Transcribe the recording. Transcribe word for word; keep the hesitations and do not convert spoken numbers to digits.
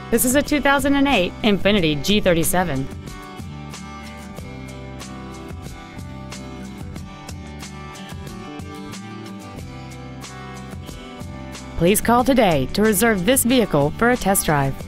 This is a two thousand eight Infiniti G thirty-seven. Please call today to reserve this vehicle for a test drive.